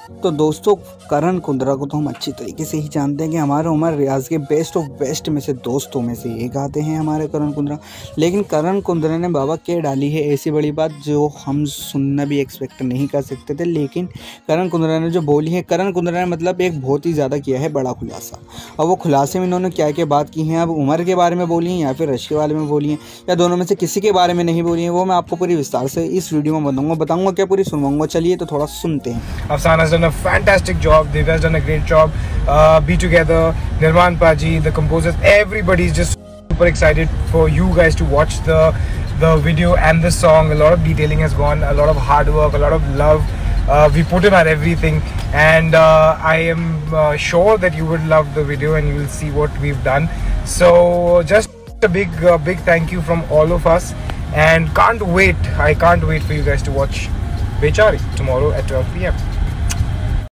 तो दोस्तों, करण कुंद्रा को तो हम अच्छी तरीके से ही जानते हैं कि हमारे उमर रियाज के बेस्ट ऑफ बेस्ट में से दोस्तों में से एक आते हैं हमारे करण कुंद्रा। लेकिन करण कुंद्रा ने बाबा के डाली है ऐसी बड़ी बात जो हम सुनना भी एक्सपेक्ट नहीं कर सकते थे। लेकिन करण कुंद्रा ने जो बोली है, करण कुंद्रा ने मतलब एक बहुत ही ज़्यादा किया है बड़ा खुलासा। और वो खुलासे में इन्होंने क्या क्या बात की हैं, अब उमर के बारे में बोली हैं या फिर रश के बारे में बोली हैं या दोनों में से किसी के बारे में नहीं बोली हैं, वो मैं आपको पूरी विस्तार से इस वीडियो में बताऊँगा क्या पूरी सुनवाऊँगा। चलिए तो थोड़ा सुनते हैं। Afsaan has done a fantastic job. Divya has done a great job. Be Together, Nirman Paji, the composers, everybody's just super excited for you guys to watch the video and the song. A lot of detailing has gone, a lot of hard work, a lot of love. We put in our everything, and I am sure that you would love the video and you will see what we've done. So just a big thank you from all of us, and I can't wait for you guys to watch Bechari tomorrow at 12 p.m.